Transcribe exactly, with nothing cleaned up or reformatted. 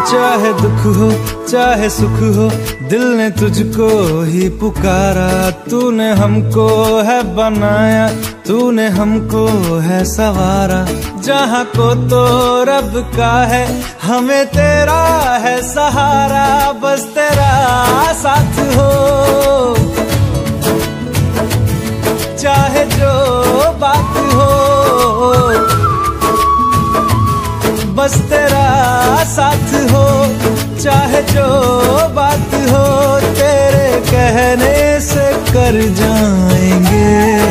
चाहे दुख हो चाहे सुख हो, दिल ने तुझको ही पुकारा। तूने हमको है बनाया, तूने हमको है सवारा। जहाँ को तो रब का है, हमें तेरा है सहारा। बस तेरा साथ हो, चाहे जो बात हो। बस तेरा साथ हो, चाहे जो बात हो। तेरे कहने से कर जाएंगे।